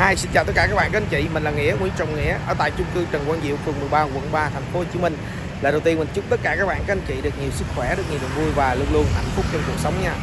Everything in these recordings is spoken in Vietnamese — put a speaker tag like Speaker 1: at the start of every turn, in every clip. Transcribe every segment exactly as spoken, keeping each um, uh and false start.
Speaker 1: Hi, xin chào tất cả các bạn các anh chị, mình là Nghĩa, Nguyễn Trọng Nghĩa ở tại chung cư Trần Quang Diệu, phường mười ba, quận ba, thành phố Hồ Chí Minh. Lời đầu tiên mình chúc tất cả các bạn các anh chị được nhiều sức khỏe, được nhiều niềm vui và luôn luôn hạnh phúc trong cuộc sống nha.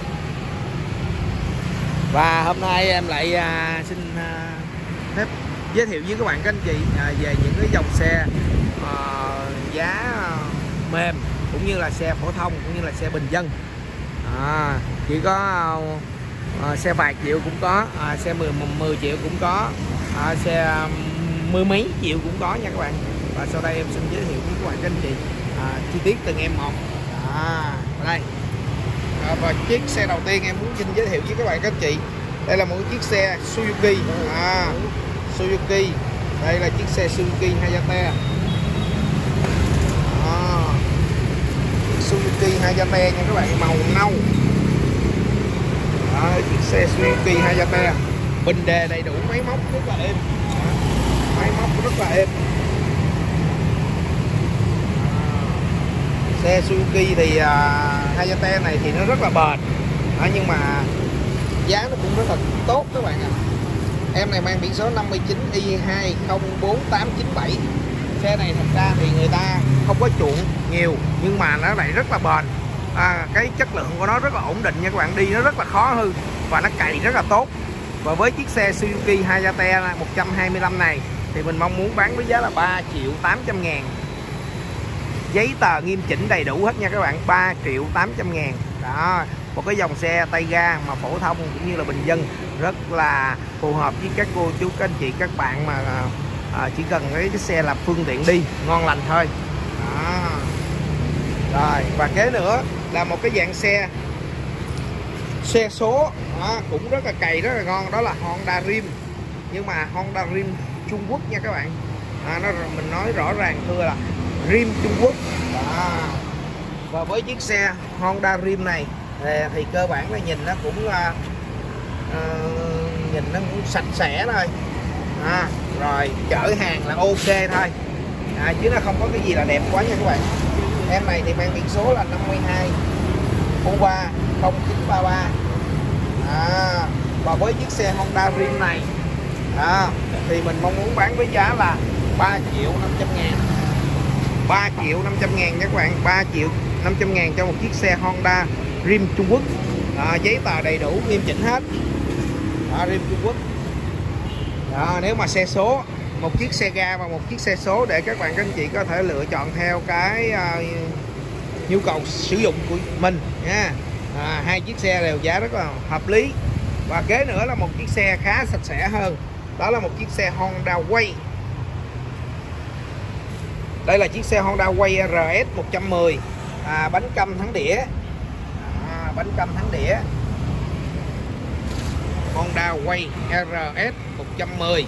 Speaker 1: Và hôm nay em lại à, xin à, phép giới thiệu với các bạn các anh chị à, về những cái dòng xe à, giá à, mềm cũng như là xe phổ thông cũng như là xe bình dân. À, chỉ có à, xe vài triệu cũng có, à, xe mười, mười triệu cũng có, à, xe mười mấy triệu cũng có nha các bạn. Và sau đây em xin giới thiệu với các bạn các anh chị à, chi tiết từng em một. À, đây à, và chiếc xe đầu tiên em muốn xin giới thiệu với các bạn các anh chị, đây là một chiếc xe Suzuki, à, Suzuki. Đây là chiếc xe Suzuki Hayate, à, Suzuki Hayate nha các bạn, màu nâu. Đó, chiếc xe Suzuki Hayate, bình đề đầy đủ, máy móc rất là êm, máy móc rất là êm. Xe Suzuki thì uh, Hayate này thì nó rất là bền, đó, nhưng mà giá nó cũng rất là tốt các bạn ạ. À. Em này mang biển số năm chín i hai không bốn tám chín bảy. Xe này thật ra thì người ta không có chuộng nhiều nhưng mà nó lại rất là bền. À, cái chất lượng của nó rất là ổn định nha các bạn, đi nó rất là khó hư và nó cày rất là tốt. Và với chiếc xe Suzuki Hayate một trăm hai mươi lăm này thì mình mong muốn bán với giá là ba triệu tám trăm ngàn. Giấy tờ nghiêm chỉnh đầy đủ hết nha các bạn, ba triệu tám trăm ngàn. Đó, một cái dòng xe tay ga mà phổ thông cũng như là bình dân, rất là phù hợp với các cô chú các anh chị các bạn mà à, chỉ cần cái, cái xe là phương tiện đi ngon lành thôi. Đó. Rồi, và kế nữa là một cái dạng xe xe số, đó, cũng rất là cày rất là ngon, đó là Honda Rim. Nhưng mà Honda Rim Trung Quốc nha các bạn, à, nó mình nói rõ ràng thưa là Rim Trung Quốc. Đó. Và với chiếc xe Honda Rim này thì, thì cơ bản là nhìn nó cũng uh, uh, nhìn nó cũng sạch sẽ thôi, à, rồi chở hàng là ok thôi, à, chứ nó không có cái gì là đẹp quá nha các bạn. Em này thì mang biển số là năm hai U ba không chín ba ba. À, và với chiếc xe Honda Rim này, à, thì mình mong muốn bán với giá là ba triệu năm trăm ngàn. ba triệu năm trăm ngàn nha các bạn, ba triệu năm trăm ngàn cho một chiếc xe Honda Rim Trung Quốc. À, giấy tờ đầy đủ nghiêm chỉnh hết. Đó, Rim Trung Quốc. Đó, nếu mà xe số, một chiếc xe ga và một chiếc xe số để các bạn các anh chị có thể lựa chọn theo cái uh, nhu cầu sử dụng của mình nha. À, hai chiếc xe đều giá rất là hợp lý. Và kế nữa là một chiếc xe khá sạch sẽ hơn, đó là một chiếc xe Honda Way. Đây là chiếc xe Honda Way R S một trăm mười, à, bánh căm thắng đĩa, à, bánh căm thắng đĩa Honda Way R S một trăm mười.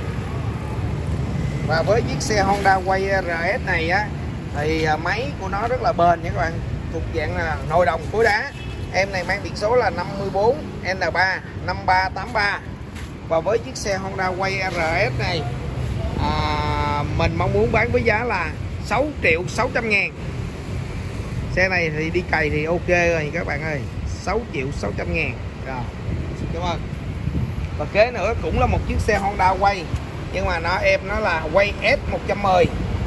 Speaker 1: Và với chiếc xe Honda Way R S này á thì máy của nó rất là bền nha các bạn, thuộc dạng là nồi đồng khối đá. Em này mang biển số là năm bốn N ba năm ba tám ba. Và với chiếc xe Honda Way R S này, à, mình mong muốn bán với giá là sáu triệu sáu trăm ngàn. Xe này thì đi cày thì ok rồi các bạn ơi, sáu triệu sáu trăm ngàn. Rồi, xin cảm ơn. Và kế nữa cũng là một chiếc xe Honda Way, nhưng mà nó em nó là Way S một trăm mười.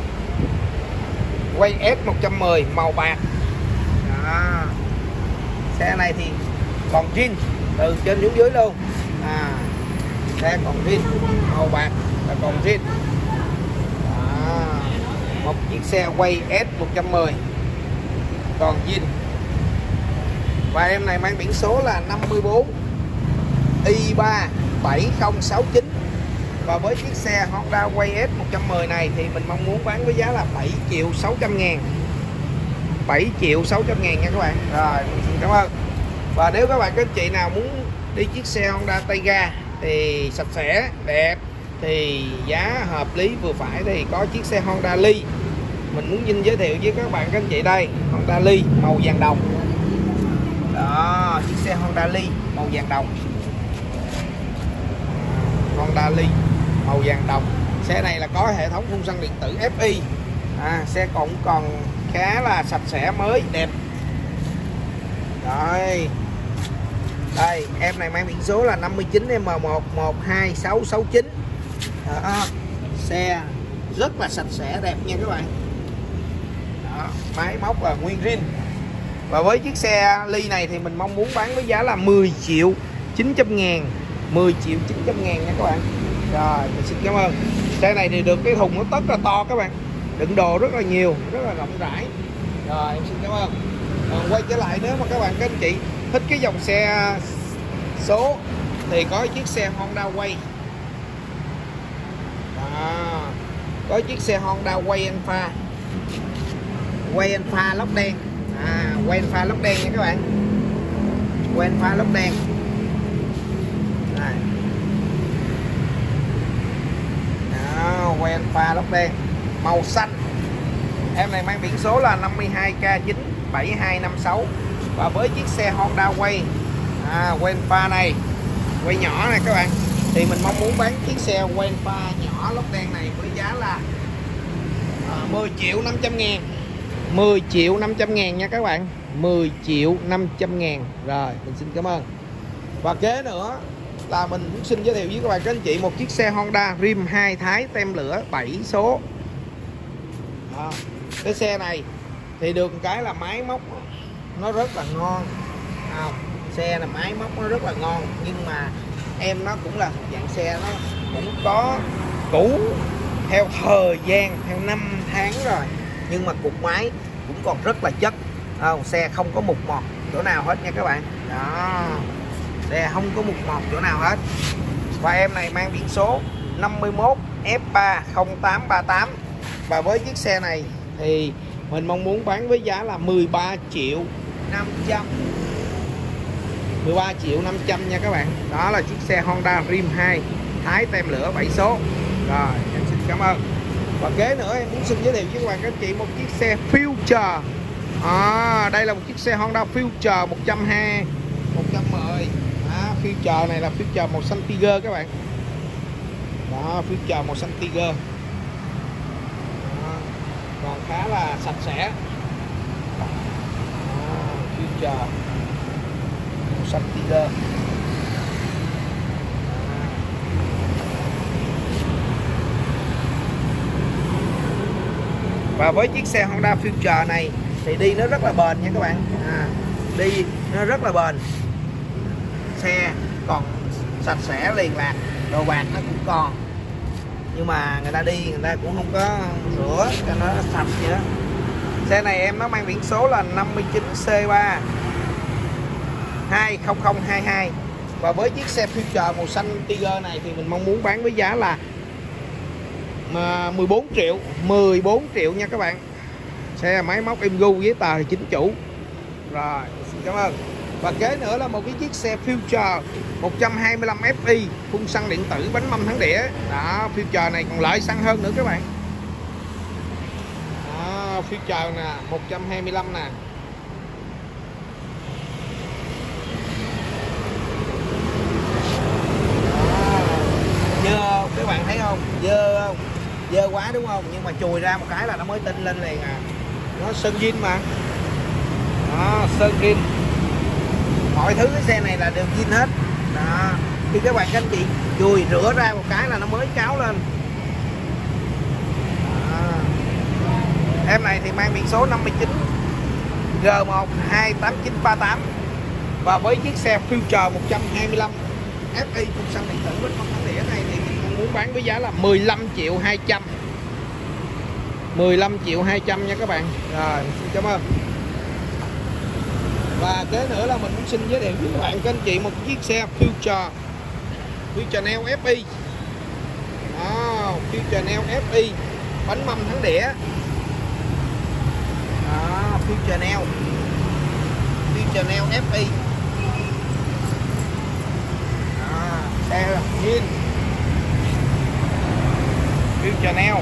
Speaker 1: Way S một trăm mười màu bạc. Đó. Xe này thì còn zin từ trên xuống dưới luôn. À, xe còn zin, màu bạc là còn zin. Đó. Một chiếc xe Way S một trăm mười còn zin. Và em này mang biển số là năm bốn I ba bảy không sáu chín. Và với chiếc xe Honda Way S một trăm mười này thì mình mong muốn bán với giá là bảy triệu sáu trăm ngàn. bảy triệu sáu trăm ngàn nha các bạn. Rồi, xin cảm ơn. Và nếu các bạn các anh chị nào muốn đi chiếc xe Honda tay ga thì sạch sẽ, đẹp, thì giá hợp lý vừa phải thì có chiếc xe Honda Lee. Mình muốn xin giới thiệu với các bạn các anh chị đây, Honda Lee màu vàng đồng. Đó, chiếc xe Honda Lee màu vàng đồng. Honda Lee màu vàng đồng. Xe này là có hệ thống phun xăng điện tử ép i. À, xe cũng còn khá là sạch sẽ, mới, đẹp. Rồi, Đây em này mang biển số là năm mươi chín M một một hai sáu sáu chín. Đó, xe rất là sạch sẽ đẹp nha các bạn. Đó, máy móc là nguyên zin. Và với chiếc xe Ly này thì mình mong muốn bán với giá là mười triệu chín trăm ngàn, mười triệu chín trăm ngàn nha các bạn. Rồi mình xin cảm ơn. Xe này thì được cái thùng nó rất là to các bạn, đựng đồ rất là nhiều, rất là rộng rãi. Rồi em xin cảm ơn. Còn quay trở lại, nếu mà các bạn các anh chị thích cái dòng xe số thì có chiếc xe Honda Way. Đó, có chiếc xe Honda Way Alpha, Way Alpha lốc đen. À, Way Alpha lốc đen nha các bạn. Way Alpha lốc đen. Đây. Đó, Way Alpha lốc đen màu xanh. Em này mang biển số là năm mươi hai K chín bảy hai năm sáu. Và với chiếc xe Honda Way à, Way Alpha này, Way nhỏ này các bạn, thì mình mong muốn bán chiếc xe Way Alpha nhỏ lốc đen này với giá là à, mười triệu năm trăm ngàn, mười triệu năm trăm ngàn nha các bạn, mười triệu năm trăm ngàn. Rồi mình xin cảm ơn. Và kế nữa là mình cũng xin giới thiệu với các bạn các anh chị một chiếc xe Honda rim hai thái tem lửa bảy số. Đó, cái xe này thì được cái là máy móc nó rất là ngon. À, xe là máy móc nó rất là ngon, nhưng mà em nó cũng là dạng xe nó cũng có cũ theo thời gian, theo năm tháng rồi, nhưng mà cục máy cũng còn rất là chất. À, xe không có mục mọt chỗ nào hết nha các bạn. Đó, xe không có mục mọt chỗ nào hết. Và em này mang biển số năm mươi mốt F ba không tám ba tám. Và với chiếc xe này thì mình mong muốn bán với giá là mười ba triệu năm trăm, mười ba triệu năm trăm nha các bạn. Đó là chiếc xe Honda rim hai thái tem lửa bảy số. Rồi em xin cảm ơn. Và kế nữa em muốn xin giới thiệu với các bạn các anh chị một chiếc xe Future. À, đây là một chiếc xe Honda Future một trăm hai mươi, một trăm mười. À, Future này là Future màu xanh Tiger các bạn. Đó, Future màu xanh Tiger. Đó, còn khá là sạch sẽ. Đó, Future màu xanh Tiger. Và với chiếc xe Honda Future này thì đi nó rất là bền nha các bạn. À, đi nó rất là bền, xe còn sạch sẽ liền lạc, đồ bạc nó cũng còn, nhưng mà người ta đi người ta cũng không có rửa cho nó sạch vậy đó. Xe này em nó mang biển số là năm mươi chín C ba hai không không hai hai. Và với chiếc xe Future màu xanh Tiger này thì mình mong muốn bán với giá là mà mười bốn triệu, mười bốn triệu nha các bạn. Xe máy móc em gu, giấy tờ thì chính chủ. Rồi xin cảm ơn. Và kế nữa là một cái chiếc xe Future một trăm hai mươi lăm F I phun xăng điện tử, bánh mâm thắng đĩa. Đó, Future này còn lợi xăng hơn nữa các bạn. Đó, Future nè, một trăm hai mươi lăm nè. Dơ các bạn thấy không, dơ không, dơ quá đúng không, nhưng mà chùi ra một cái là nó mới tinh lên liền à. Nó sơn zin mà. Đó, sơn zin, mọi thứ cái xe này là đều zin hết. Đó, khi các bạn các anh chị chùi rửa ra một cái là nó mới cáo lên. Đó. Em này thì mang biển số năm mươi chín G một hai tám chín ba tám. Và với chiếc xe Future một trăm hai mươi lăm F I phun xăng điện tử bánh mâm thắng đĩa này thì mình muốn bán với giá là mười lăm triệu hai trăm, mười lăm triệu hai trăm nha các bạn. Rồi xin cảm ơn. Và kế nữa là mình cũng xin giới thiệu với các bạn các anh chị một chiếc xe Future Future Neo F I. Đó, Future Neo F I bánh mâm thắng đĩa. Đó, Future Neo, Future Neo F I. Đó, xe là zin, Future Neo.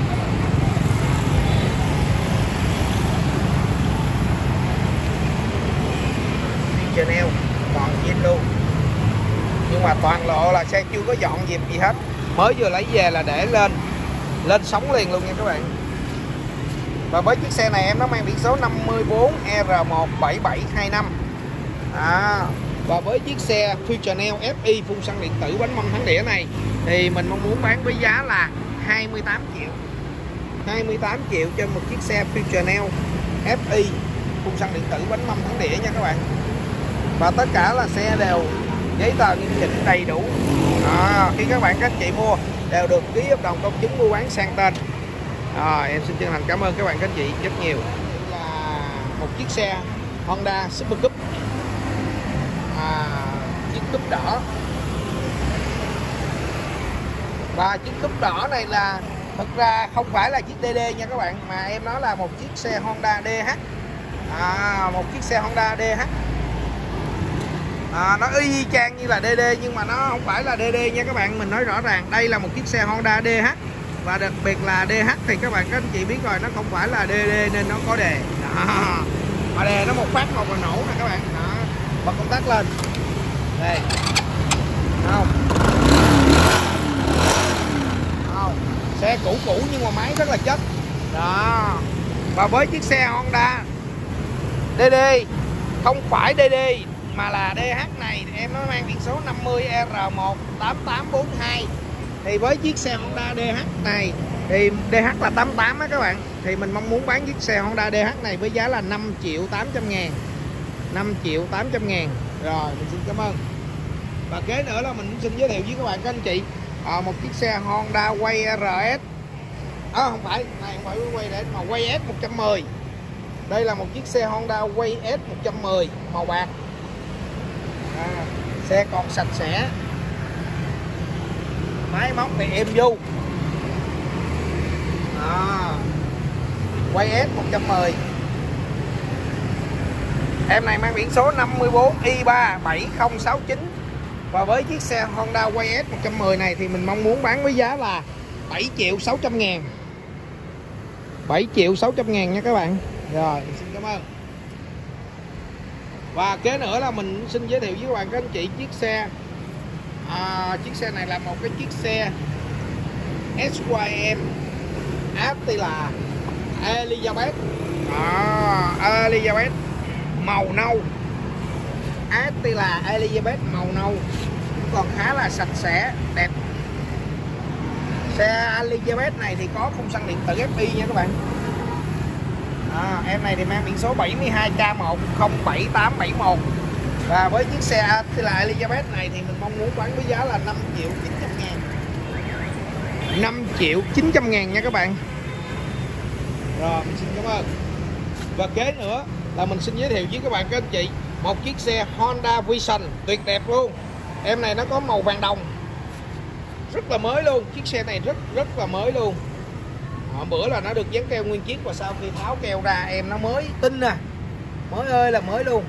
Speaker 1: Chanel còn zin luôn, nhưng mà toàn lộ là xe chưa có dọn dẹp gì hết, mới vừa lấy về là để lên lên sóng liền luôn nha các bạn. Và với chiếc xe này em nó mang biển số năm mươi bốn R một bảy bảy hai năm. Đó, Và với chiếc xe Fusional ép i phun xăng điện tử bánh mâm thắng đĩa này thì mình mong muốn bán với giá là hai mươi tám triệu. hai mươi tám triệu cho một chiếc xe Fusional ép i phun xăng điện tử bánh mâm thắng đĩa nha các bạn. Và tất cả là xe đều giấy tờ nghiêm chỉnh đầy đủ. À, khi các bạn các anh chị mua đều được ký hợp đồng công chứng mua bán sang tên. À, em xin chân thành cảm ơn các bạn các anh chị rất nhiều. Đây là một chiếc xe Honda Super Cup, à, chiếc cúp đỏ. Và chiếc cúp đỏ này là thực ra không phải là chiếc đê đê nha các bạn, mà em nói là một chiếc xe Honda đê hát. À, một chiếc xe Honda đê hát. À, nó y chang như là đê đê nhưng mà nó không phải là đê đê nha các bạn. Mình nói rõ ràng đây là một chiếc xe Honda đê hát. Và đặc biệt là đê hát thì các bạn các anh chị biết rồi, nó không phải là đê đê nên nó có đề. Đó. Mà đề nó một phát một là nổ nè các bạn. Đó. Bật công tắc lên. Đây. Không. Không. Xe cũ cũ nhưng mà máy rất là chất. Đó. Và với chiếc xe Honda đê đê, không phải đê đê mà là đê hát này, em nó mang biển số năm mươi R một tám tám bốn hai. Thì với chiếc xe Honda đê hát này thì đê hát là tám tám á các bạn, thì mình mong muốn bán chiếc xe Honda đê hát này với giá là năm triệu tám trăm ngàn. năm triệu tám trăm ngàn. Rồi mình xin cảm ơn. Và kế nữa là mình cũng xin giới thiệu với các bạn các anh chị à, một chiếc xe Honda Way rờ ét. À, không phải, này không phải Way rờ ét mà Way S một trăm mười. Đây là một chiếc xe Honda Way S một trăm mười màu bạc. À, xe còn sạch sẽ, máy móc thì êm du. À, Way S một trăm mười. Em này mang biển số năm mươi bốn i ba bảy không sáu chín. Và với chiếc xe Honda Way S một trăm mười này thì mình mong muốn bán với giá là bảy triệu sáu trăm ngàn. bảy triệu sáu trăm ngàn nha các bạn. Rồi, xin cảm ơn. Và kế nữa là mình xin giới thiệu với các bạn các anh chị chiếc xe à, chiếc xe này là một cái chiếc xe ét i em Attila Elizabeth. À, Elizabeth màu nâu. Attila Elizabeth màu nâu còn khá là sạch sẽ, đẹp. Xe Elizabeth này thì có khung xăng điện tử ép i nha các bạn. À, em này thì mang biển số bảy mươi hai K một không bảy tám bảy một. Và với chiếc xe Attila Elizabeth này thì mình mong muốn bán với giá là năm triệu chín trăm ngàn. năm triệu chín trăm ngàn nha các bạn. Rồi mình xin cảm ơn. Và kế nữa là mình xin giới thiệu với các bạn các anh chị một chiếc xe Honda Vision tuyệt đẹp luôn. Em này nó có màu vàng đồng, rất là mới luôn. Chiếc xe này rất rất là mới luôn. Hôm bữa là nó được dán keo nguyên chiếc và sau khi tháo keo ra em nó mới tinh nè, mới ơi là mới luôn.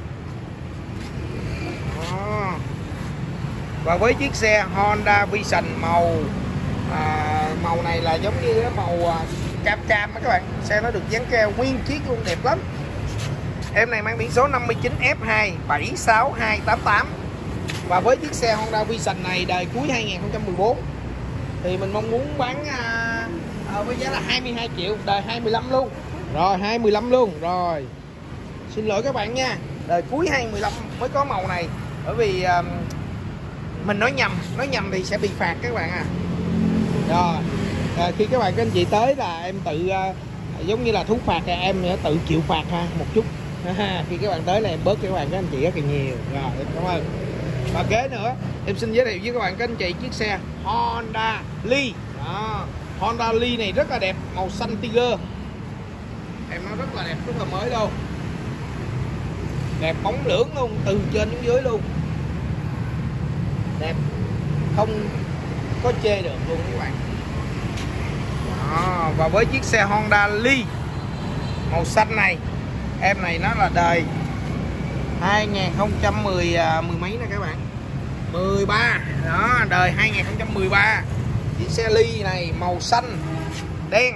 Speaker 1: Đó. Và với chiếc xe Honda Vision màu à, màu này là giống như cái màu à, cam cam đó các bạn. Xe nó được dán keo nguyên chiếc luôn, đẹp lắm. Em này mang biển số năm mươi chín F hai bảy sáu hai tám tám. Và với chiếc xe Honda Vision này đời cuối hai nghìn không trăm mười bốn thì mình mong muốn bán à, à, với giá là hai mươi hai triệu, đời hai mươi lăm luôn. Rồi hai mươi lăm luôn. Rồi xin lỗi các bạn nha, đời cuối hai mươi lăm mới có màu này. Bởi vì à, mình nói nhầm, nói nhầm thì sẽ bị phạt các bạn à. Rồi à, khi các bạn các anh chị tới là em tự à, giống như là thú phạt thì em tự chịu phạt ha một chút. Khi các bạn tới là em bớt các bạn các anh chị rất là nhiều. Rồi em cảm ơn. Và kế nữa em xin giới thiệu với các bạn các anh chị chiếc xe Honda Lee. Đó. Honda Lee này rất là đẹp, màu xanh tiger. Em nó rất là đẹp, rất là mới luôn. Đẹp bóng lưỡng luôn, từ trên đến dưới luôn. Đẹp, không có chê được luôn các bạn. Đó. Và với chiếc xe Honda Lee màu xanh này, em này nó là đời hai nghìn không trăm mười mười mấy nè các bạn, mười ba. Đó, đời hai nghìn không trăm mười ba. Chiếc xe Lee này màu xanh đen,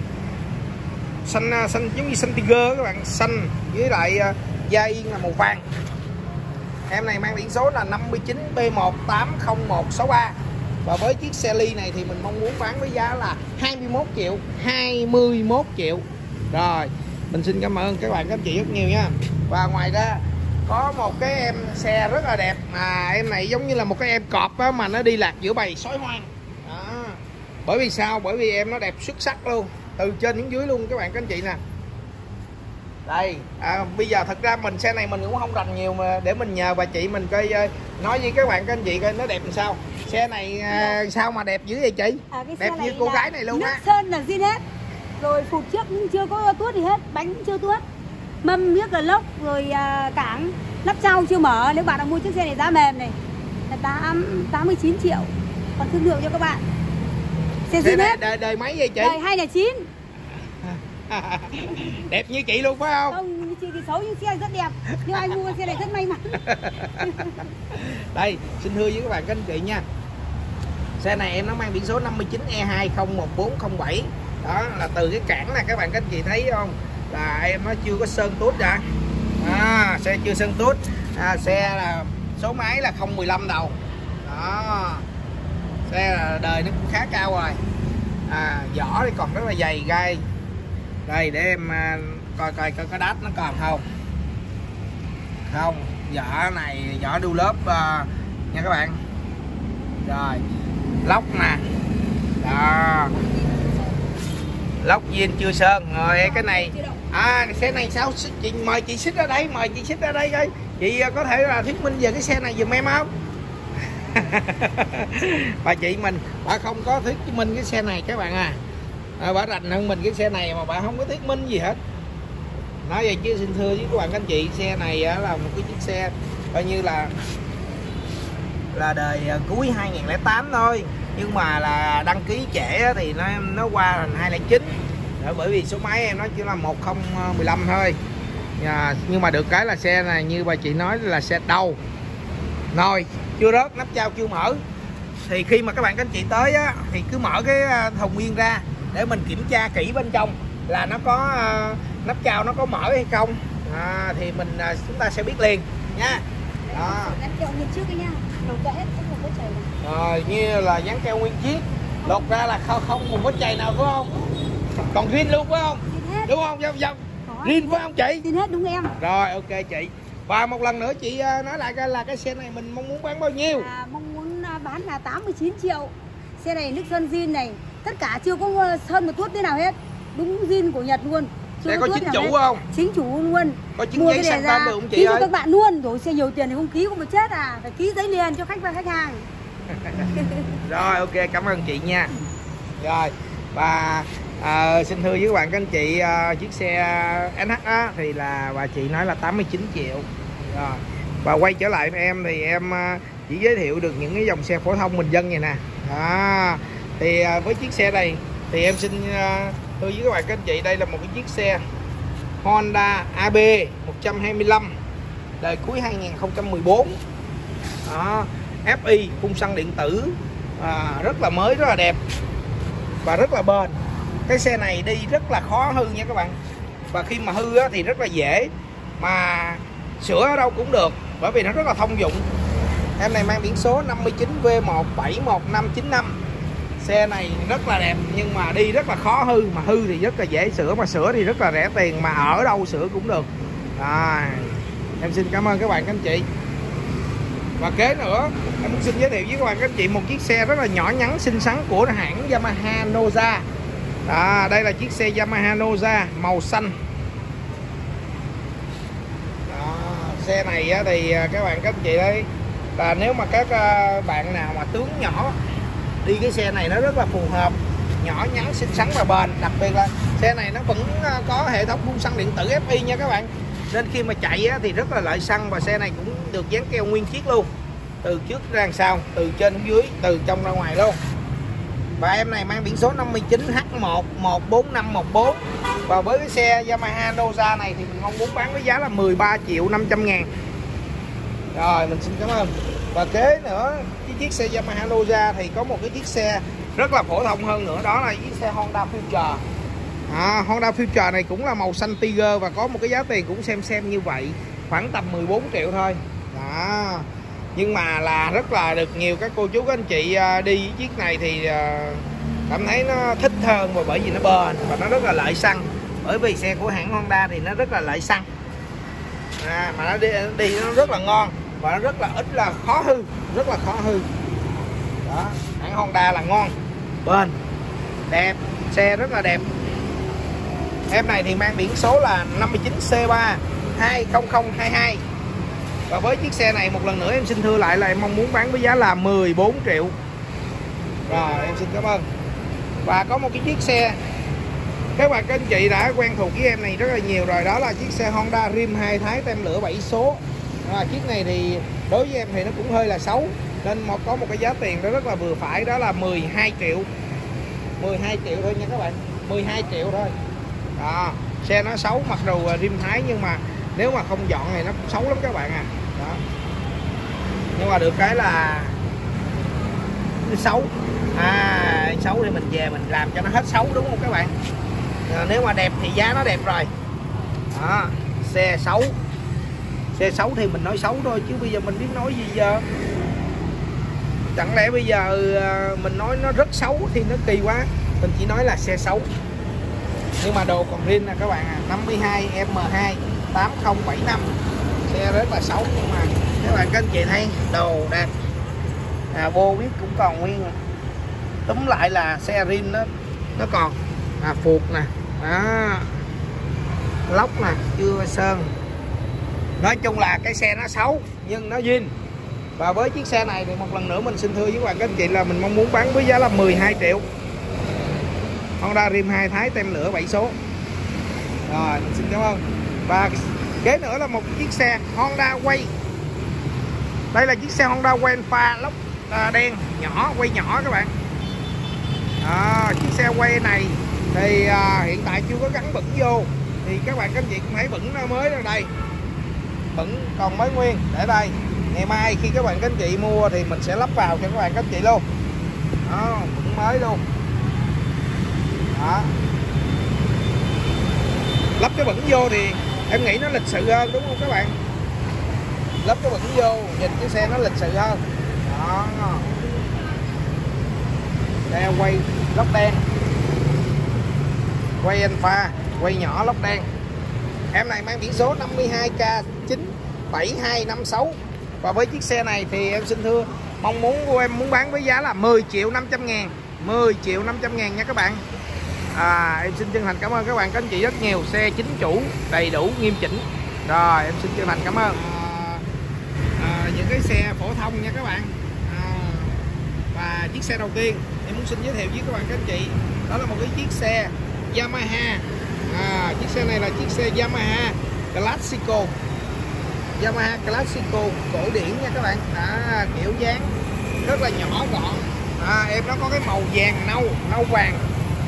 Speaker 1: xanh xanh giống như xanh tiger các bạn, xanh với lại uh, da yên là màu vàng. Em này mang biển số là năm mươi chín B một tám không một sáu ba. Và với chiếc xe Lee này thì mình mong muốn bán với giá là hai mươi mốt triệu, hai mươi mốt triệu. Rồi mình xin cảm ơn các bạn các anh chị rất nhiều nha. Và ngoài ra có một cái em xe rất là đẹp, mà em này giống như là một cái em cọp á, mà nó đi lạc giữa bầy sói hoang đó. Bởi vì sao? Bởi vì em nó đẹp xuất sắc luôn, từ trên đến dưới luôn các bạn các anh chị nè. Đây à, bây giờ thật ra mình xe này mình cũng không rành nhiều, mà để mình nhờ bà chị mình coi nói với các bạn các anh chị coi nó đẹp làm sao. Xe này à, sao mà đẹp dữ vậy chị? À, đẹp như cô gái này luôn á.
Speaker 2: Nước sơn là zin hết rồi, phụt trước cũng chưa có tuốt gì hết, bánh cũng chưa tuốt, mâm miếc là lốc rồi, à, cảng nắp sau chưa mở. Nếu bạn nào mua chiếc xe này giá mềm này là tám mươi chín triệu, còn thương lượng cho các bạn. Xe zin hết.
Speaker 1: Đời, đời mấy vậy chị?
Speaker 2: Đời hai nghìn chín.
Speaker 1: Đẹp như chị luôn phải không?
Speaker 2: Không, chị thì xấu nhưng xe rất đẹp, nhưng ai mua xe này rất may mắn.
Speaker 1: Đây xin thưa với các bạn các anh chị nha, xe này em nó mang biển số năm chín E hai không một bốn không bảy. Đó là từ cái cản nè các bạn các anh chị thấy không, là em nó chưa có sơn tốt ra. À, xe chưa sơn tốt. À, xe là số máy là không một năm đầu. Đó, xe là đời nó cũng khá cao rồi. À, vỏ thì còn rất là dày gai. Đây để em coi coi coi cái đát nó còn không. Không, vỏ này vỏ đu lớp uh, nha các bạn. Rồi lốc nè, đó, lốc zin chưa sơn. Rồi cái này à, xe này sao chị mời chị xích ra đây, mời chị xích ra đây coi chị có thể là thuyết minh về cái xe này giùm em không? Bà chị mình bà không có thuyết minh cái xe này các bạn à, à bà rành hơn mình cái xe này mà bà không có thuyết minh gì hết. Nói vậy chứ xin thưa với các bạn các anh chị, xe này là một cái chiếc xe coi như là là đời cuối hai nghìn lẻ tám thôi, nhưng mà là đăng ký trễ thì nó nó qua thành hai nghìn lẻ chín. Đó, bởi vì số máy em nó chỉ là một không một lăm thôi. À, nhưng mà được cái là xe này như bà chị nói là xe đầu nồi chưa rớt, nắp trao chưa mở. Thì khi mà các bạn các anh chị tới á, thì cứ mở cái thùng nguyên ra để mình kiểm tra kỹ bên trong là nó có uh, nắp trao nó có mở hay không. À, thì mình uh, chúng ta sẽ biết liền nha. Đó. Rồi như là dán keo nguyên chiếc, lột ra là không không một vết chày nào phải không? Còn riêng luôn phải không? Đúng không? Dông dông. Riêng phải không chị?
Speaker 2: Riêng hết đúng em.
Speaker 1: Rồi ok chị. Và một lần nữa chị nói lại coi là cái xe này mình mong muốn bán bao nhiêu?
Speaker 2: À, mong muốn bán là tám mươi chín triệu. Xe này nước sơn zin này, tất cả chưa có sơn một tuốt thế nào hết. Đúng zin của Nhật luôn.
Speaker 1: Xe có chính chủ không?
Speaker 2: Chính chủ luôn.
Speaker 1: Có chứng giấy sang tên được không chị
Speaker 2: ký
Speaker 1: ơi?
Speaker 2: cho các bạn luôn. Rồi xe nhiều tiền thì không ký cũng mà chết à. Phải ký giấy liền cho khách và khách hàng.
Speaker 1: Rồi ok, cảm ơn chị nha. Rồi và à, xin thưa với các bạn các anh chị, à, chiếc xe en hát á, thì là bà chị nói là tám mươi chín triệu. Rồi và quay trở lại với em thì em à, chỉ giới thiệu được những cái dòng xe phổ thông bình dân này nè. Đó. Thì à, với chiếc xe này thì em xin à, thưa với các bạn các anh chị, đây là một cái chiếc xe Honda a bê một trăm hai mươi lăm đời cuối hai nghìn không trăm mười bốn. Đó, ép i phun xăng điện tử, à, rất là mới, rất là đẹp và rất là bền. Cái xe này đi rất là khó hư nha các bạn, và khi mà hư á, thì rất là dễ mà sửa ở đâu cũng được, bởi vì nó rất là thông dụng. Em này mang biển số năm chín V một bảy một năm chín năm. Xe này rất là đẹp nhưng mà đi rất là khó hư, mà hư thì rất là dễ sửa, mà sửa thì rất là rẻ tiền, mà ở đâu sửa cũng được. À, em xin cảm ơn các bạn các anh chị. Và kế nữa em xin giới thiệu với các bạn các anh chị một chiếc xe rất là nhỏ nhắn xinh xắn của hãng Yamaha Noza. À, đây là chiếc xe Yamaha Noza màu xanh. Đó, xe này thì các bạn các anh chị đấy, là nếu mà các bạn nào mà tướng nhỏ đi cái xe này nó rất là phù hợp, nhỏ nhắn xinh xắn và bền. Đặc biệt là xe này nó vẫn có hệ thống phun xăng điện tử ép i nha các bạn, nên khi mà chạy thì rất là lợi xăng. Và xe này cũng được dán keo nguyên chiếc luôn, từ trước ra sau, từ trên đến dưới, từ trong ra ngoài luôn. Và em này mang biển số năm chín H một một bốn năm một bốn. Và với cái xe Yamaha Noza này thì mình mong muốn bán với giá là mười ba triệu năm trăm ngàn. Rồi mình xin cảm ơn. Và kế nữa, cái chiếc xe Yamaha Noza thì có một cái chiếc xe rất là phổ thông hơn nữa, đó là chiếc xe Honda Future. À, Honda Future này cũng là màu xanh Tiger và có một cái giá tiền cũng xem xem như vậy, khoảng tầm mười bốn triệu thôi. Đó. Nhưng mà là rất là được nhiều các cô chú các anh chị đi với chiếc này thì cảm thấy nó thích hơn, và bởi vì nó bền và nó rất là lợi xăng, bởi vì xe của hãng Honda thì nó rất là lợi xăng. à, mà nó đi, đi nó rất là ngon và nó rất là ít là khó hư, rất là khó hư. Đó, hãng Honda là ngon, bền, đẹp, xe rất là đẹp. Em này thì mang biển số là năm mươi chín C ba hai không không hai hai. Và với chiếc xe này một lần nữa em xin thưa lại là em mong muốn bán với giá là mười bốn triệu. Rồi em xin cảm ơn. Và có một cái chiếc xe các bạn các anh chị đã quen thuộc với em này rất là nhiều rồi, đó là chiếc xe Honda Rim hai thái tem lửa bảy số. À, chiếc này thì đối với em thì nó cũng hơi là xấu, nên một có một cái giá tiền nó rất là vừa phải, đó là mười hai triệu. mười hai triệu thôi nha các bạn, mười hai triệu thôi. Đó, xe nó xấu mặc dù rim thái nhưng mà nếu mà không dọn thì nó cũng xấu lắm các bạn à. Đó. Nhưng mà được cái là xấu. À, xấu thì mình về mình làm cho nó hết xấu đúng không các bạn? À, nếu mà đẹp thì giá nó đẹp rồi. Đó, xe xấu. Xe xấu thì mình nói xấu thôi chứ bây giờ mình biết nói gì giờ. Chẳng lẽ bây giờ mình nói nó rất xấu thì nó kỳ quá. Mình chỉ nói là xe xấu. Nhưng mà đồ còn riêng nè các bạn à, năm mươi hai M hai tám không bảy năm. Xe rất là xấu nhưng mà các bạn các anh chị thấy đồ đẹp. À, bô biết cũng còn nguyên. Túm lại là xe rim nó nó còn à, phuộc nè, đó, lốc nè, chưa sơn. Nói chung là cái xe nó xấu nhưng nó zin. Và với chiếc xe này thì một lần nữa mình xin thưa với các bạn các anh chị là mình mong muốn bán với giá là mười hai triệu. Honda Rim hai thái tem lửa bảy số. Rồi mình xin cảm ơn. Và kế nữa là một chiếc xe Honda Way. Đây là chiếc xe Honda Way pha lốc à, đen nhỏ, quay nhỏ các bạn. À, chiếc xe quay này thì à, hiện tại chưa có gắn bẩn vô, thì các bạn các anh chị cũng thấy bẩn nó mới ở đây, bẩn còn mới nguyên để đây. Ngày mai khi các bạn các anh chị mua thì mình sẽ lắp vào cho các bạn các anh chị luôn. Đó, bẩn mới luôn. Đó. Lắp cái bẩn vô thì em nghĩ nó lịch sự hơn đúng không các bạn? Lắp cái bẩn vô nhìn cái xe nó lịch sự hơn. Đó. Đây quay lốc đen, quay alpha, quay nhỏ lốc đen. Em này mang biển số năm mươi hai K chín bảy hai năm sáu. Và với chiếc xe này thì em xin thưa mong muốn của em muốn bán với giá là mười triệu năm trăm ngàn. mười triệu năm trăm ngàn nha các bạn. À, em xin chân thành cảm ơn các bạn các anh chị rất nhiều. Xe chính chủ, đầy đủ, nghiêm chỉnh. Rồi em xin chân thành cảm ơn. à, à, Những cái xe phổ thông nha các bạn. à, Và chiếc xe đầu tiên em muốn xin giới thiệu với các bạn các anh chị, đó là một cái chiếc xe Yamaha. À, chiếc xe này là chiếc xe Yamaha Classico. Yamaha Classico cổ điển nha các bạn. À, kiểu dáng rất là nhỏ gọn. À, em nó có cái màu vàng nâu, nâu vàng.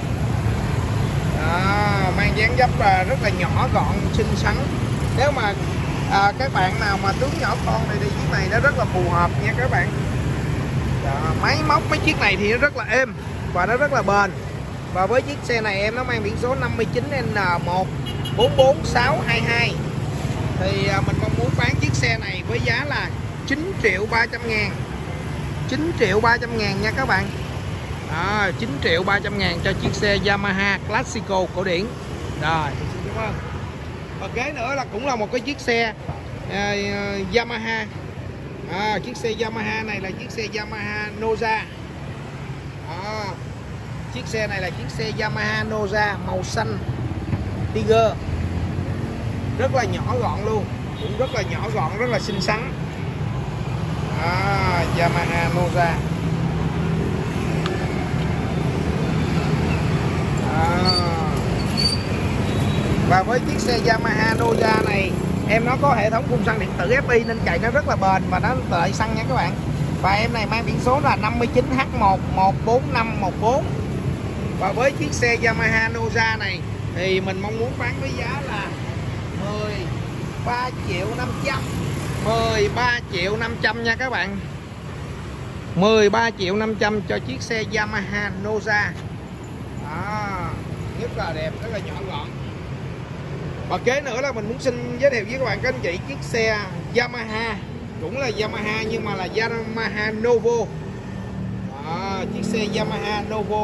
Speaker 1: À, mang dáng dấp rất là nhỏ gọn, xinh xắn. Nếu mà à, các bạn nào mà tướng nhỏ con này thì chiếc này nó rất là phù hợp nha các bạn. Đó, máy móc mấy chiếc này thì nó rất là êm và nó rất là bền. Và với chiếc xe này em nó mang biển số năm mươi chín N một bốn bốn sáu hai hai. Thì à, mình mong muốn bán chiếc xe này với giá là chín triệu ba trăm ngàn. chín triệu ba trăm ngàn nha các bạn. À, chín triệu ba trăm ngàn cho chiếc xe Yamaha Classico cổ điển. Rồi, xin cảm ơn. Và kế nữa là cũng là một cái chiếc xe uh, Yamaha. À, chiếc xe Yamaha này là chiếc xe Yamaha Noza. À, chiếc xe này là chiếc xe Yamaha Noza màu xanh Tiger. Rất là nhỏ gọn luôn, cũng rất là nhỏ gọn, rất là xinh xắn. À, Yamaha Noza. À. Và với chiếc xe Yamaha Noza này em nó có hệ thống phun xăng điện tử ép i nên chạy nó rất là bền và nó lợi xăng nha các bạn. Và em này mang biển số là năm mươi chín H một một bốn năm một bốn. Và với chiếc xe Yamaha Noza này thì mình mong muốn bán với giá là mười ba triệu năm trăm. mười ba triệu năm trăm nha các bạn. mười ba triệu năm trăm cho chiếc xe Yamaha Noza. À, rất là đẹp, rất là nhỏ gọn. Và kế nữa là mình muốn xin giới thiệu với các bạn các anh chị chiếc xe Yamaha, cũng là Yamaha nhưng mà là Yamaha Novo. À, chiếc xe Yamaha Novo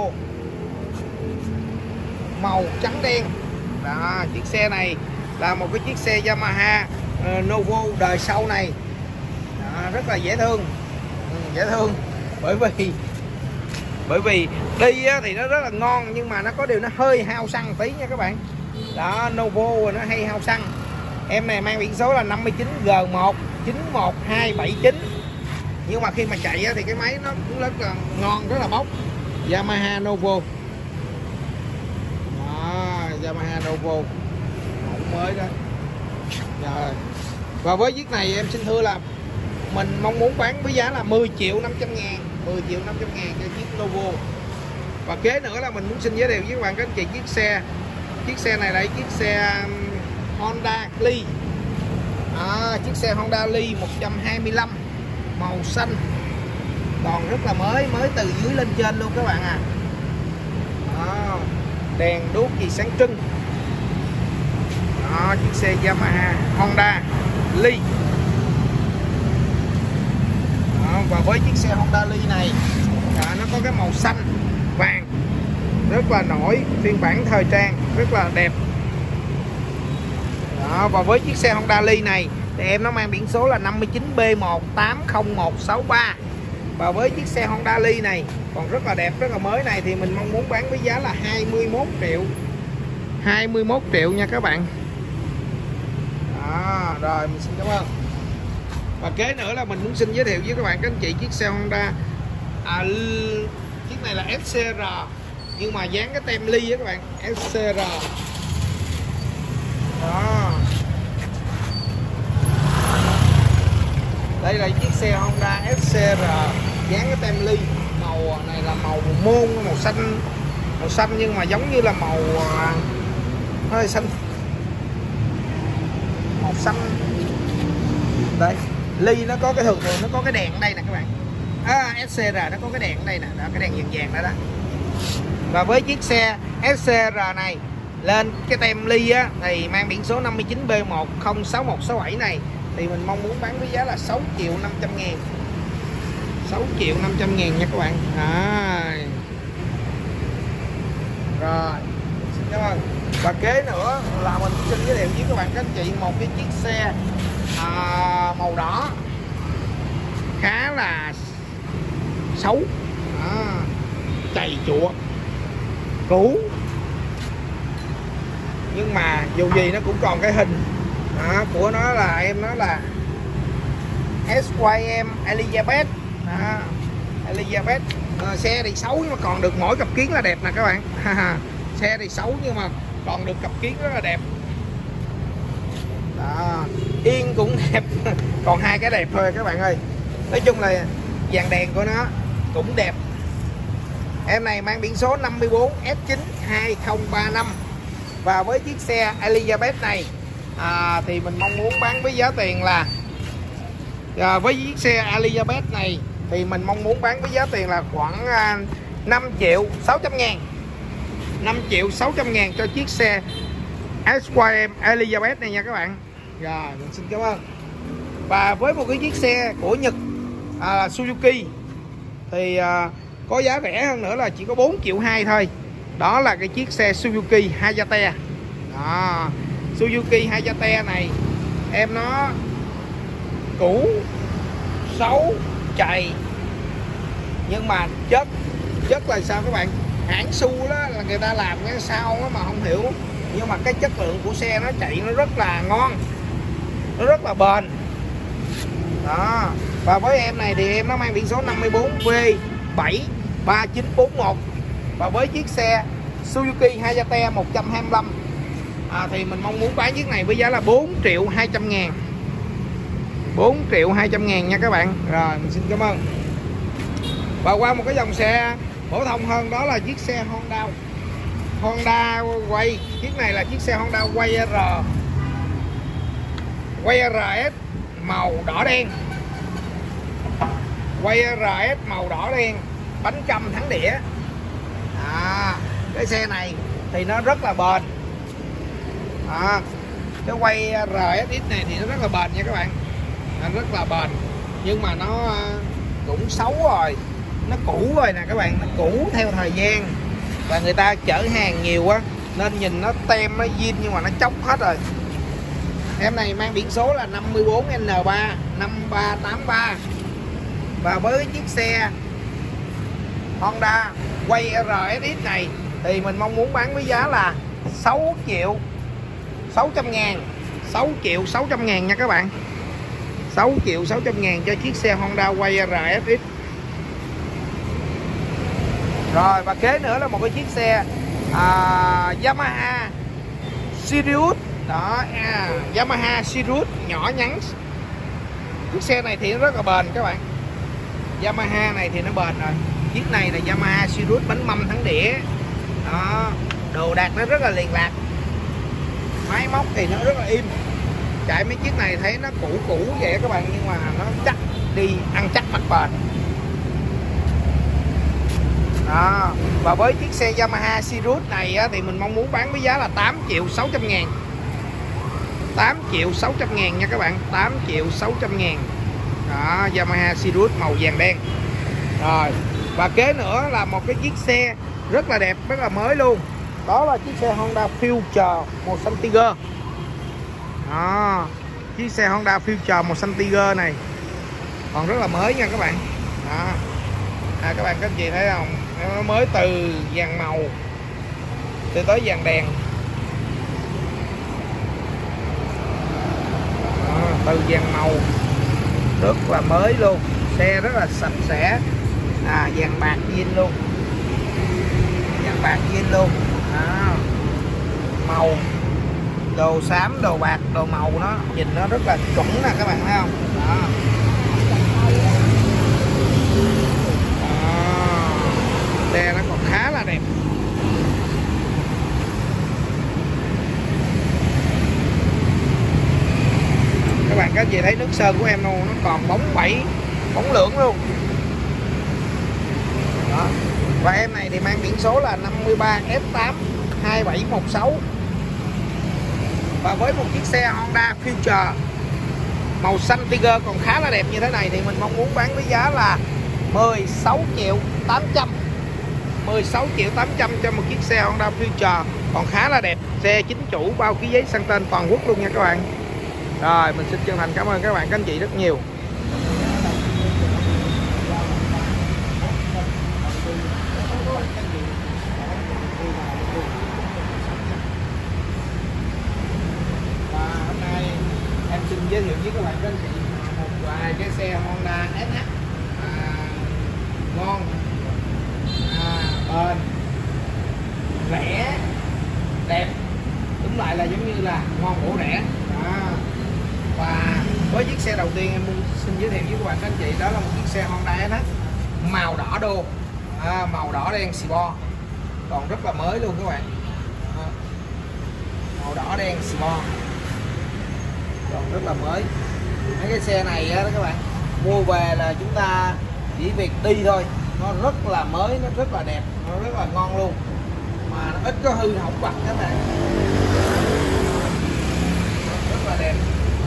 Speaker 1: màu trắng đen. Đó, chiếc xe này là một cái chiếc xe Yamaha uh, Novo đời sau này. Đó, rất là dễ thương, ừ, dễ thương bởi vì bởi vì đi á, thì nó rất là ngon, nhưng mà nó có điều nó hơi hao xăng tí nha các bạn. Đó, Novo nó hay hao xăng. Em này mang biển số là năm mươi chín G một chín một hai bảy chín, nhưng mà khi mà chạy á, thì cái máy nó cũng rất là ngon, rất là bốc. Yamaha Novo. Đó, Yamaha Novo mẫu mới đó. Rồi. Và với chiếc này em xin thưa là mình mong muốn bán với giá là mười triệu năm trăm ngàn, mười triệu năm trăm ngàn cho chiếc Novo. Và kế nữa là mình muốn xin giới thiệu với các bạn các anh chị chiếc xe. Chiếc xe này là chiếc xe Honda Lee. À, chiếc xe Honda Lee một trăm hai mươi lăm màu xanh, còn rất là mới, mới từ dưới lên trên luôn các bạn à. Đó, đèn đuốc gì sáng trưng. Đó, chiếc xe Yamaha Honda Lee. Đó, và với chiếc xe Honda Lee này à, nó có cái màu xanh vàng rất là nổi, phiên bản thời trang rất là đẹp. Đó, và với chiếc xe Honda Lee này thì em nó mang biển số là năm mươi chín B một tám không một sáu ba. Và với chiếc xe Honda Lee này còn rất là đẹp, rất là mới này thì mình mong muốn bán với giá là hai mươi mốt triệu, hai mươi mốt triệu nha các bạn. Đó, rồi mình xin cảm ơn. Và kế nữa là mình muốn xin giới thiệu với các bạn các anh chị chiếc xe Honda à, chiếc này là ép xê rờ nhưng mà dán cái tem Lee á các bạn, ép xê rờ. Đó, đây là chiếc xe Honda ép xê rờ dán cái tem Lee. Màu này là màu môn, màu xanh, màu xanh nhưng mà giống như là màu hơi xanh, màu xanh. Đây, Lee nó có cái thường thường nó có cái đèn ở đây nè các bạn. À, ép xê rờ nó có cái đèn ở đây nè, đó, cái đèn vàng vàng đó đó. Và với chiếc xe ép xê rờ này lên cái tem Lee á thì mang biển số năm mươi chín B một không sáu một sáu bảy này thì mình mong muốn bán với giá là sáu triệu năm trăm ngàn, sáu triệu năm trăm ngàn nha các bạn. À. Rồi, xin cảm ơn. Và kế nữa là mình xin giới thiệu với các bạn các anh chị một cái chiếc xe à, màu đỏ khá là xấu, à, chày chụa, cũ, nhưng mà dù gì nó cũng còn cái hình đó, của nó là em nó là ét y em Elizabeth đó, Elizabeth. À, xe thì xấu nhưng mà còn được mỗi cặp kiến là đẹp nè các bạn. Xe thì xấu nhưng mà còn được cặp kiến rất là đẹp đó. Yên cũng đẹp. Còn hai cái đẹp thôi các bạn ơi. Nói chung là dàn đèn của nó cũng đẹp. Em này mang biển số năm mươi bốn S chín hai không ba năm. Và với chiếc xe Elizabeth này à, thì mình mong muốn bán với giá tiền là à, với chiếc xe Elizabeth này thì mình mong muốn bán với giá tiền là khoảng à, năm triệu sáu trăm ngàn, năm triệu sáu trăm ngàn cho chiếc xe ét y em Elizabeth này nha các bạn. Rồi mình xin cảm ơn. Và với một cái chiếc xe của Nhật à, Suzuki thì à, có giá rẻ hơn nữa là chỉ có bốn triệu hai thôi. Đó là cái chiếc xe Suzuki Hayate. Đó, Suzuki Hayate này em nó cũ, xấu, chày nhưng mà chất chất là sao các bạn? Hãng Su đó là người ta làm cái sao đó mà không hiểu, nhưng mà cái chất lượng của xe nó chạy nó rất là ngon, nó rất là bền. Đó. Và với em này thì em nó mang biển số năm mươi bốn V bảy ba chín bốn một. Và với chiếc xe Suzuki Hayate một trăm hai mươi lăm à, thì mình mong muốn bán chiếc này với giá là bốn triệu hai trăm ngàn, bốn triệu hai trăm ngàn nha các bạn. Rồi mình xin cảm ơn. Và qua một cái dòng xe phổ thông hơn đó là chiếc xe Honda Honda Way. Chiếc này là chiếc xe Honda Way R Way rờ ét màu đỏ đen, Way rờ ét màu đỏ đen, bánh căm thắng đĩa. À, cái xe này thì nó rất là bền. À, cái Way rờ ét X này thì nó rất là bền nha các bạn, nó rất là bền nhưng mà nó cũng xấu rồi, nó cũ rồi nè các bạn, nó cũ theo thời gian và người ta chở hàng nhiều quá nên nhìn nó tem nó zin nhưng mà nó chóc hết rồi. Em này mang biển số là năm mươi bốn N ba năm ba tám ba. Và với chiếc xe Honda Way R S X này thì mình mong muốn bán với giá là sáu triệu sáu trăm ngàn. sáu triệu sáu trăm ngàn nha các bạn. sáu triệu sáu trăm ngàn cho chiếc xe Honda Way R S X. Rồi và kế nữa là một cái chiếc xe à, Yamaha Sirius. Đó, à, Yamaha Sirius nhỏ nhắn. Chiếc xe này thì nó rất là bền các bạn. Yamaha này thì nó bền rồi. Chiếc này là Yamaha Sirius bánh mâm thắng đĩa. Đó, đồ đạc nó rất là liền lạc. Máy móc thì nó rất là im. Chạy mấy chiếc này thấy nó cũ cũ vậy các bạn, nhưng mà nó chắc, đi ăn chắc mặt bền. Đó, và với chiếc xe Yamaha Sirius này á, thì mình mong muốn bán với giá là tám triệu sáu trăm ngàn. tám triệu sáu trăm ngàn nha các bạn. Tám triệu sáu trăm ngàn. Đó, Yamaha Sirius màu vàng đen. Rồi, và kế nữa là một cái chiếc xe rất là đẹp, rất là mới luôn. Đó là chiếc xe Honda Future màu xanh Tiger. Đó, chiếc xe Honda Future màu xanh Tiger này còn rất là mới nha các bạn. Đó, à, các bạn các anh chị thấy không, nó mới từ vàng màu từ tới vàng đèn. Đó, từ vàng màu rất là mới luôn, xe rất là sạch sẽ, à, vàng bạc zin luôn, vàng bạc zin luôn. Đó, màu đồ xám, đồ bạc, đồ màu nó nhìn nó rất là chuẩn nè các bạn thấy không. Đó. Xe nó còn khá là đẹp. Các bạn các chị thấy nước sơn của em luôn, nó còn bóng bẩy, bóng lưỡng luôn. Đó. Và em này thì mang biển số là năm mươi ba F tám hai bảy một sáu. Và với một chiếc xe Honda Future màu xanh Tiger còn khá là đẹp như thế này thì mình mong muốn bán với giá là mười sáu triệu tám trăm. mười sáu triệu tám trăm cho một chiếc xe Honda Future còn khá là đẹp. Xe chính chủ, bao ký giấy sang tên toàn quốc luôn nha các bạn. Rồi, mình xin chân thành cảm ơn các bạn các anh chị rất nhiều. Và hôm nay em xin giới thiệu với các bạn các anh chị một vài cái xe Honda ét hát à, ngon, à, bền, rẻ, đẹp, đúng lại là giống như là ngon bổ rẻ. Đó. Và với chiếc xe đầu tiên em xin giới thiệu với các bạn các anh chị, đó là một chiếc xe Honda ét hát màu đỏ đô, à, màu đỏ đen xì bo, còn rất là mới luôn các bạn. À, màu đỏ đen xì bo còn rất là mới. Mấy cái xe này á các bạn mua về là chúng ta chỉ việc đi thôi, nó rất là mới, nó rất là đẹp, nó rất là ngon luôn, mà nó ít có hư hỏng vặt các bạn, rất là đẹp,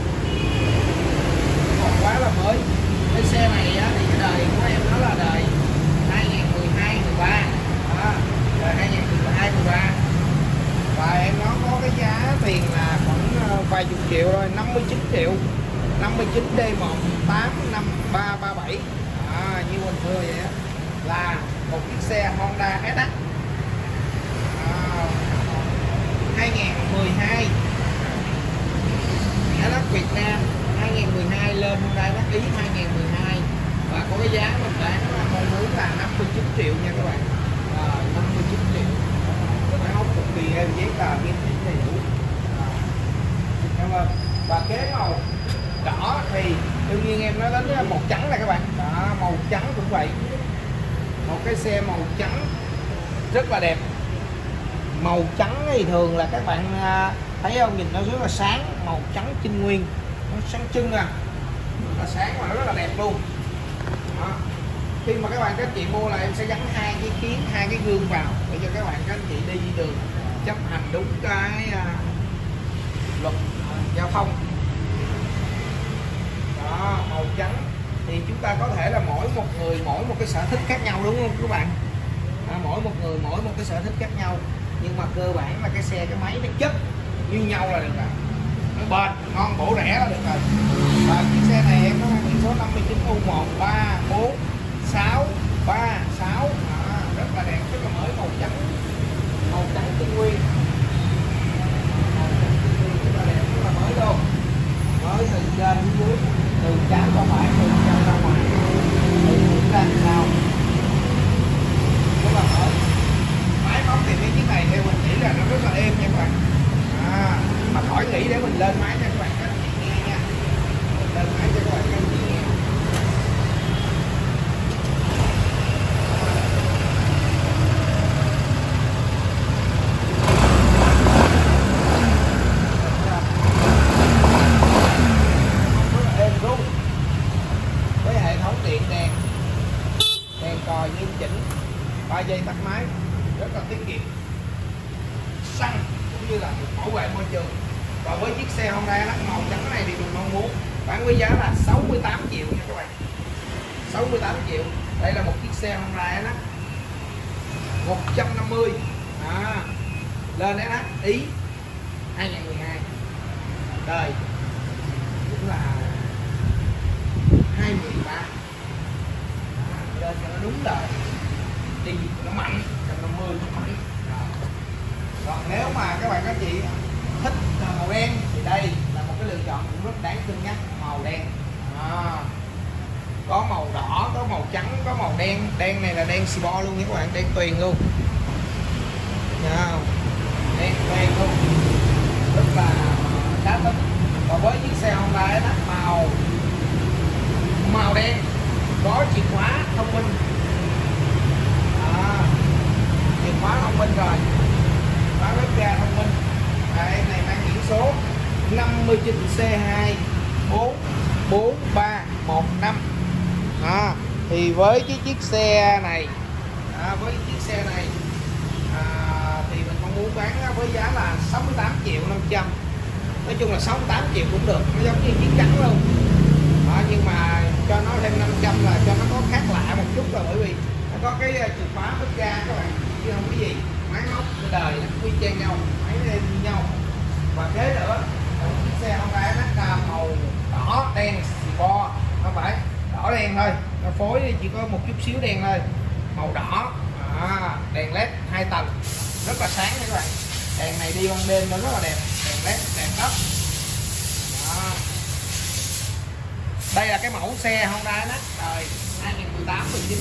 Speaker 1: còn quá là mới. Cái xe này á, thì cái đời của em nó là đời hai nghìn mười hai mười ba, đó, đời hai nghìn mười hai mười ba, và em nó có cái giá tiền là khoảng vài chục triệu thôi, năm mươi chín triệu, năm mươi chín D một tám năm ba ba bảy. À, như mình thưa vậy á, là một chiếc xe Honda ét hát à, hai nghìn mười hai ét hát Việt Nam hai nghìn mười hai lên Honda ét hát Ý hai nghìn mười hai, và có cái giá mình bán là mong muốn là năm mươi chín triệu nha các bạn. À, năm mươi chín triệu, máy móc cực kỳ êm, giấy tờ nghiêm chỉnh đầy đủ. Cảm ơn. Và kế màu đỏ thì đương nhiên em nói đến màu trắng này các bạn. Đó, màu trắng cũng vậy, một cái xe màu trắng rất là đẹp. Màu trắng thì thường là các bạn thấy không, nhìn nó rất là sáng, màu trắng trinh nguyên, nó sáng trưng à, rất là sáng mà nó rất là đẹp luôn. Đó. Khi mà các bạn các chị mua là em sẽ gắn hai cái kiến, hai cái gương vào để cho các bạn các anh chị đi đường chấp hành đúng cái uh, luật uh, giao thông. Đó, màu trắng thì chúng ta có thể là mỗi một người mỗi một cái sở thích khác nhau, đúng không các bạn? À, mỗi một người mỗi một cái sở thích khác nhau, nhưng mà cơ bản là cái xe cái máy nó chất như nhau là được rồi. nó bền ngon bổ rẻ là được rồi. Và chiếc xe này em nó mang biển số năm mươi chín U một ba bốn sáu ba sáu, rất là đẹp, rất là mới, màu trắng màu trắng tinh nguyên, màu trắng tinh nguyên rất là đẹp, rất là mới luôn, mới từ trên đến dưới, từ trái qua phải, từ trong ra ngoài, từ hướng ra sau, rất là mới. Máy móc thì mấy chiếc này theo mình nghĩ là nó rất là êm nha các bạn, à, mà khỏi nghĩ để mình lên máy cho các bạn các anh chị nghe nha, mình lên máy cho các bạn các anh chị nghe. Với hệ thống điện đèn đèn còi nghiêm chỉnh, ba giây tắt máy, rất là tiết kiệm xăng cũng như là bảo vệ môi trường. Và với chiếc xe Honda N A C màu trắng này thì mình mong muốn bán với giá là sáu mươi tám triệu nha các bạn, sáu mươi tám triệu. Đây là một chiếc xe Honda N A C một trăm năm mươi à, lên N A C Ý hai nghìn mười hai, đời cũng là hai mười ba, à, lên cho nó đúng đời, đi nó mạnh, một trăm năm mươi nó mạnh. Còn nếu mà các bạn các chị thích màu đen thì đây là một cái lựa chọn cũng rất đáng cân nhắc, màu đen. À, có màu đỏ, có màu trắng, có màu đen. Đen này là đen Sibor luôn nha các bạn, đen tuyền luôn. Nào, đen tuyền luôn, rất là khá thích. Và với chiếc xe Honda N A C màu màu đen có chìa khóa thông minh, à, chìa khóa thông minh rồi, khóa bếp ga thông minh. Đây này mang biển số năm mươi chín C hai bốn bốn ba một năm. À, thì với cái chiếc xe này, à, với chiếc xe này à, thì mình mong muốn bán với giá là sáu mươi tám triệu năm trăm. Nói chung là sáu mươi tám triệu cũng được, nó giống như chiếc trắng luôn. À, nhưng mà cho nó thêm năm trăm là cho nó có khác lạ một chút, là bởi vì nó có cái chìa khóa bếp ga các bạn, chứ không có gì. Máy móc cái đời nó quy chen nhau, máy lên như nhau. Và kế nữa là một chiếc xe Honda N A C màu đỏ đen Sibor, không phải đỏ đen thôi, nó phối chỉ có một chút xíu đen thôi, màu đỏ, à, đèn led hai tầng rất là sáng nha các bạn. Đèn này đi ban đêm nó rất là đẹp, đèn led, đèn tắp. Đây là cái mẫu xe Honda N A C đời hai nghìn mười tám mười chín.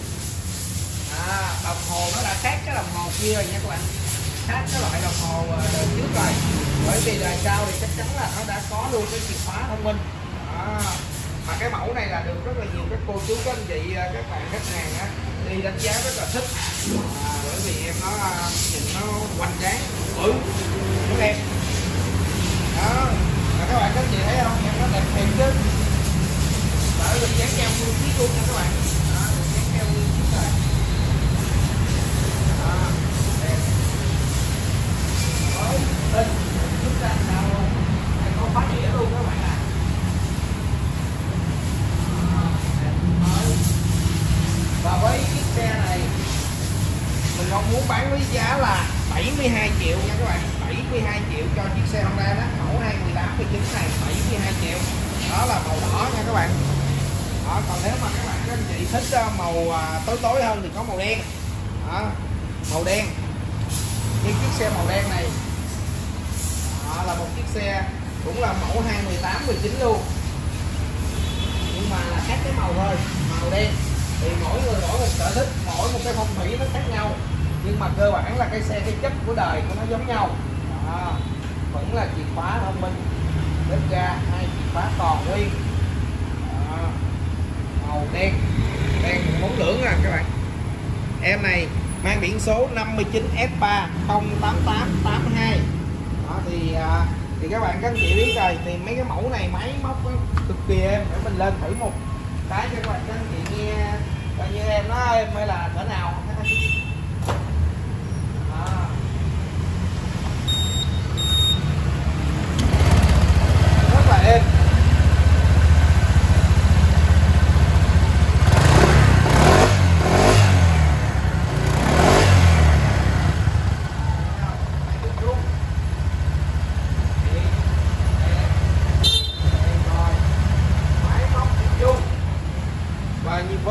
Speaker 1: À, đồng hồ nó đã khác cái đồng hồ kia rồi nha các bạn, khác cái loại đồng hồ đời trước rồi, bởi vì đời sau thì chắc chắn là nó đã có luôn cái chìa khóa thông minh. À, mà cái mẫu này là được rất là nhiều các cô chú các anh chị, các bạn khách hàng á, đi đánh giá rất là thích, à, bởi vì em nó nhìn nó hoành tráng, bự, nó đẹp. Đó, mà các bạn các chị thấy không, em nó đẹp thiệt chứ. Đỡ được dán keo nguyên chiếc luôn nha các bạn. Đó, được dán keo nguyên chiếc rồi. Đó, đẹp. Rồi, lên chút ra sao luôn. Đây có khóa đĩa luôn các bạn à. Đó, đẹp mới. Và với chiếc xe này mình mong muốn bán với giá là bảy mươi hai triệu nha các bạn, bảy mươi hai triệu cho chiếc xe Honda đó, mẫu hai mười tám mười chín này, bảy mươi hai triệu. Đó là màu đỏ nha các bạn. Đó, còn nếu mà các bạn các anh chị thích màu tối tối hơn thì có màu đen. Đó, màu đen như chiếc xe màu đen này. Đó, là một chiếc xe cũng là mẫu hai mười tám mười chín luôn, nhưng mà là khác cái màu thôi, màu đen thì mỗi người mỗi một sở thích, mỗi một cái phong thủy nó khác nhau, nhưng mà cơ bản là cái xe cái chất của đời của nó giống nhau. Đó, vẫn là chìa khóa thông minh, bếp ga hai chìa khóa còn nguyên. Đó, màu đen đen bốn lưỡng nè các bạn. Em này mang biển số năm mươi chín S ba không tám tám tám hai. Đó, thì thì các bạn các anh chị biết rồi, thì mấy cái mẫu này máy móc cực kỳ êm, để mình lên thử một cái cho các bạn các anh chị nghe coi như em nó êm hay là cỡ nào. Đó, rất là êm.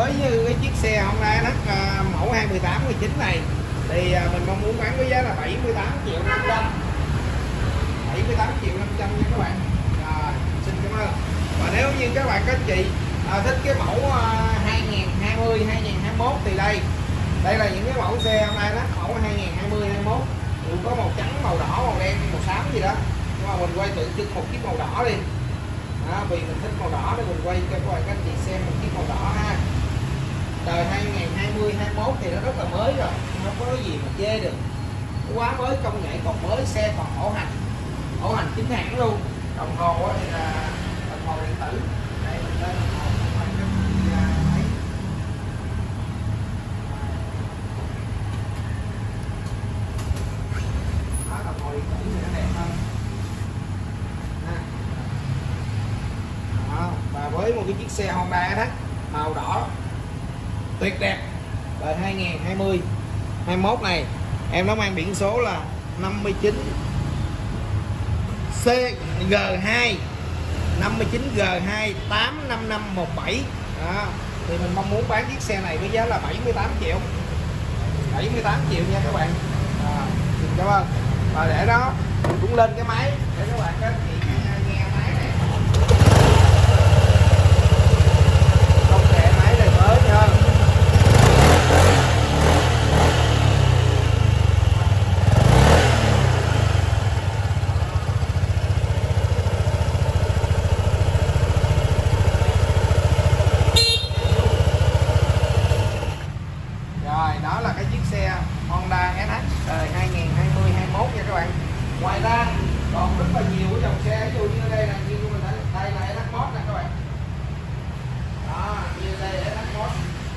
Speaker 1: với như cái chiếc xe Honda ét hát à, mẫu hai mươi tám mười chín này thì à, mình mong muốn bán với giá là bảy mươi tám triệu năm trăm, bảy mươi tám triệu năm trăm nha các bạn. Rồi, xin cảm ơn. Và nếu như các bạn các chị à, thích cái mẫu à, hai nghìn hai mươi hai nghìn hai mươi mốt thì đây đây là những cái mẫu xe Honda ét hát mẫu hai nghìn hai mươi hai mươi mốt cũng có màu trắng, màu đỏ, màu đen, màu xám gì đó, nhưng mà mình quay tượng trưng một chiếc màu đỏ đi. Đó, vì mình thích màu đỏ nên mình quay cho các bạn các chị xem một chiếc màu đỏ ha. Đời hai nghìn hai mươi hai mươi mốt thì nó rất là mới rồi, không có cái gì mà chê được, quá mới, công nghệ còn mới, xe còn bảo hành bảo hành chính hãng luôn. Đồng hồ thì là đồng hồ điện tử, đây mình lên đồng hồ các bạn các chị thấy. Đó, đồng hồ điện tử thì nó đẹp hơn. Đó, và với một cái chiếc xe Honda ét hát màu đỏ tuyệt đẹp đời hai nghìn hai mươi hai mươi mốt này, em nó mang biển số là năm mươi chín C G hai năm mươi chín G hai tám năm năm một bảy. Đó, thì mình mong muốn bán chiếc xe này với giá là bảy mươi tám triệu, bảy mươi tám triệu nha các bạn. À, xin cảm ơn. Và để đó mình cũng lên cái máy để các bạn các chị nghe máy này. Công nghệ máy này mới hơn. Rồi, đó là cái chiếc xe Honda ét hát đời hai nghìn hai mươi hai mươi mốt nha các bạn. Ngoài ra còn rất là nhiều cái dòng xe, ví dụ như đây là như mình thấy, đây là ét hát Mod nè các bạn. Đó, như đây là ét hát Mod.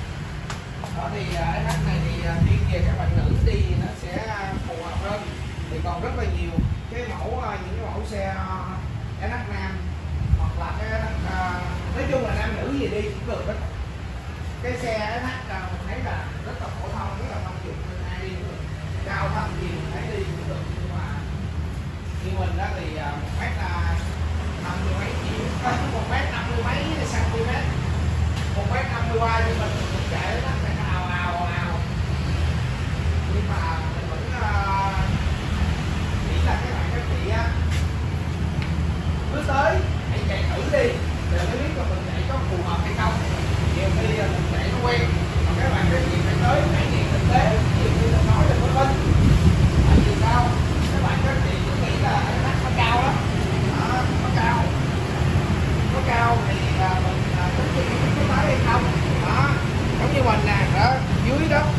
Speaker 1: Đó thì ét hát này thì riêng về các bạn nữ đi nó sẽ phù hợp hơn. Thì còn rất là nhiều cái mẫu, những cái mẫu xe ét hát nam hoặc là cái ét hát, nói chung là nam nữ gì đi cũng được hết. Cái xe ét hát mình thấy là rất là phổ thông, rất là thông dụng nên ai đi cũng được, cao thấp gì mình thấy đi cũng được. Nhưng mà như mình đó thì một mét năm mươi mấy triệu, một mét năm mươi mấy cm, một mét năm mươi ba nhưng mình mình chạy nó phải ào ào ào, nhưng mà mình vẫn uh, nghĩ là các bạn các chị á cứ tới hãy chạy thử đi để mới biết là mình chạy có phù hợp hay không. Nhiều khi mình chạy nó quen, còn các bạn các chị phải tới trải nghiệm thực tế. Ví dụ như là nói là có bên tại vì sao các bạn các chị cứ nghĩ là nó cao lắm, đó, nó cao nó cao thì mình tính chung có tới hay không. Đó, giống như mình nè, đó dưới đó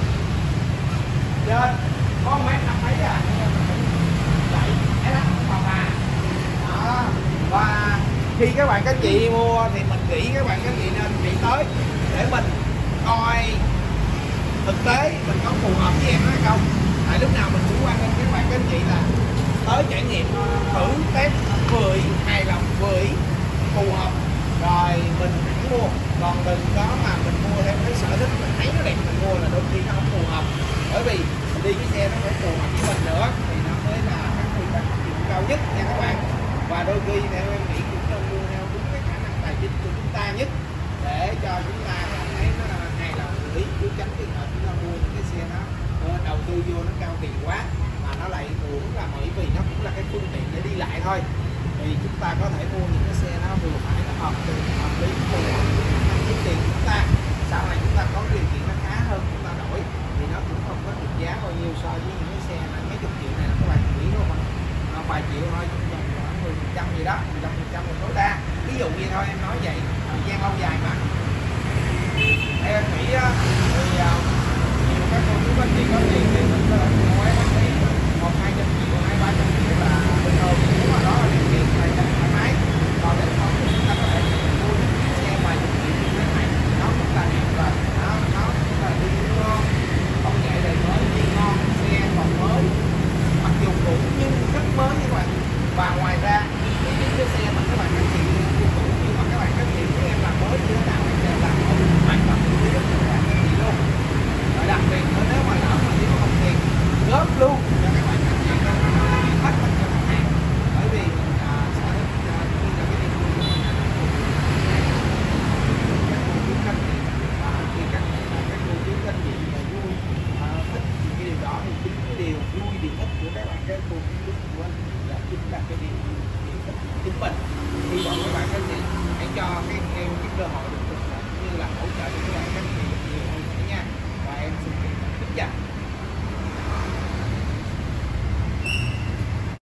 Speaker 1: trên có mấy năm mấy à, chạy cái đó không vào mà. Đó, và khi các bạn các chị mua thì mình nghĩ các bạn các chị nên đi tới để mình coi thực tế mình có phù hợp với em hay không. Tại lúc nào mình cũng quan tâm các bạn các chị là tới trải nghiệm, thử test vừa ý, hài lòng vừa ý, phù hợp rồi mình hẳn mua. Còn đừng có mà mình mua theo cái sở thích mình thấy nó đẹp mình mua là đôi khi nó không phù hợp. Bởi vì mình đi cái xe nó phải phù hợp với mình nữa thì nó mới là cái quy tắc cao nhất nha các bạn. Và đôi khi theo em nghĩ cũng nên mua theo đúng cái khả năng tài chính của chúng ta nhất để cho chúng ta cảm thấy nó hài lòng lý, chứ tránh trường hợp chúng ta mua những cái xe nó đầu tư vô nó cao tiền quá mà nó lại cũng là bởi vì nó cũng là cái phương tiện để đi lại thôi. Thì chúng ta có thể mua những cái xe nó vừa phải, nó hợp hợp lý, phù hợp với tiền chúng ta. Sau này chúng ta có điều kiện nó khá hơn chúng ta đổi thì nó cũng không có được giá bao nhiêu so với những cái xe là mấy chục triệu này các bạn nghĩ không ạ? Nó vài triệu thôi, khoảng mười phần trăm gì đó, mười lăm phần trăm là tối đa. Ví dụ như thôi em nói vậy, thời gian lâu dài mà. Em nghĩ thì nhiều các cô chú anh chị có tiền thì mình có thể mua cái bác sĩ một hai trăm triệu, hai ba trăm triệu là bình thường, nếu mà đó là điều kiện tài chính thoải mái. Còn nếu không thì chúng ta có thể mua những xe vài chục triệu mình. Hy vọng các bạn các chị hãy cho các em cái cơ hội được như là hỗ trợ cho các bạn các chị